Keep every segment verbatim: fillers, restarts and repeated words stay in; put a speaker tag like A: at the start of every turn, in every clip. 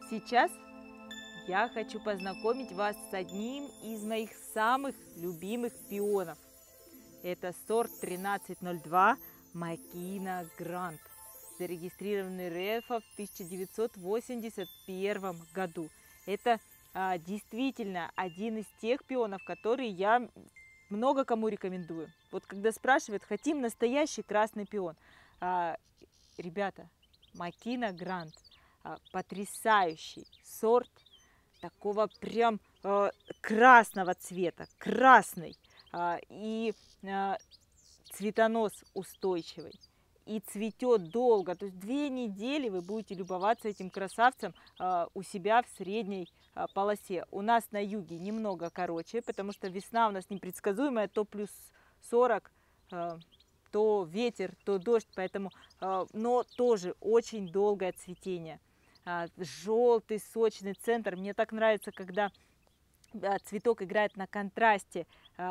A: Сейчас я хочу познакомить вас с одним из моих самых любимых пионов. Это сорт тринадцать ноль два Макина Грант, зарегистрированный РЭФа в тысяча девятьсот восемьдесят первом году. Это а, действительно один из тех пионов, которые я много кому рекомендую. Вот когда спрашивают, хотим настоящий красный пион. А, ребята, Макина Грант а, потрясающий сорт, такого прям э, красного цвета, красный, э, и э, цветонос устойчивый, и цветет долго, то есть две недели вы будете любоваться этим красавцем э, у себя в средней э, полосе. У нас на юге немного короче, потому что весна у нас непредсказуемая, то плюс сорок, э, то ветер, то дождь, поэтому, э, но тоже очень долгое цветение. Желтый, сочный центр. Мне так нравится, когда цветок играет на контрасте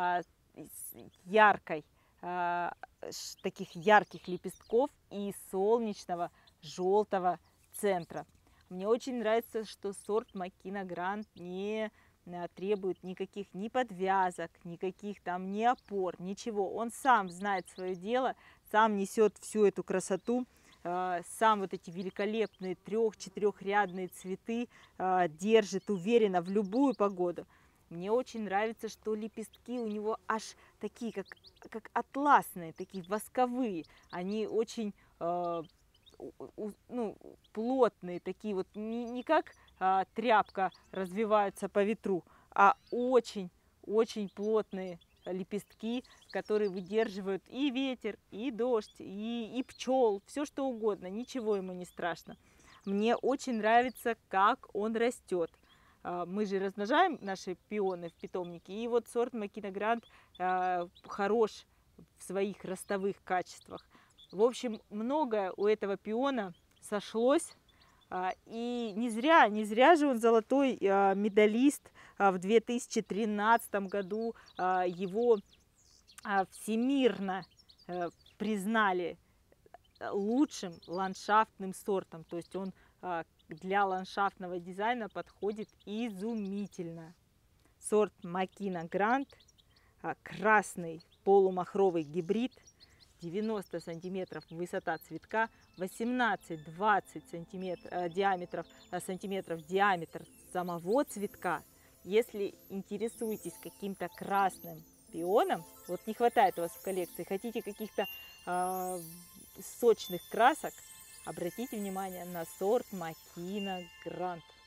A: яркой, таких ярких лепестков и солнечного желтого центра. Мне очень нравится, что сорт Макина Грант не требует никаких ни подвязок, никаких там ни опор, ничего. Он сам знает свое дело, сам несет всю эту красоту. Сам вот эти великолепные трех-четырехрядные цветы держит уверенно в любую погоду. Мне очень нравится, что лепестки у него аж такие, как, как атласные, такие восковые. Они очень э, ну, плотные, такие вот, не, не как э, тряпка развиваются по ветру, а очень-очень плотные лепестки, которые выдерживают и ветер, и дождь, и, и пчел, все что угодно, ничего ему не страшно. Мне очень нравится, как он растет. Мы же размножаем наши пионы в питомнике, и вот сорт Макина Грант хорош в своих ростовых качествах. В общем, многое у этого пиона сошлось. И не зря, не зря же он золотой медалист. В две тысячи тринадцатом году его всемирно признали лучшим ландшафтным сортом. То есть он для ландшафтного дизайна подходит изумительно. Сорт Макина Грант, красный полумахровый гибрид. девяносто сантиметров высота цветка, восемнадцать-двадцать сантиметров диаметров, сантиметров диаметр самого цветка. Если интересуетесь каким-то красным пионом, вот не хватает у вас в коллекции, хотите каких-то э, сочных красок, обратите внимание на сорт Макина Грант.